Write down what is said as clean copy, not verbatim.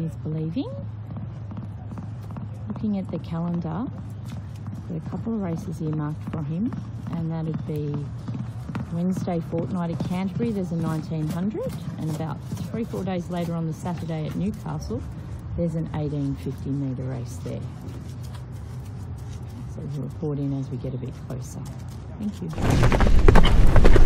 Seeingisbelieving. Looking at the calendar, got a couple of races earmarked for him, and that'd be Wednesday fortnight at Canterbury, there's a 1900, and about 3-4 days later on the Saturday at Newcastle, there's an 1850 metre race there. So we'll report in as we get a bit closer. Thank you.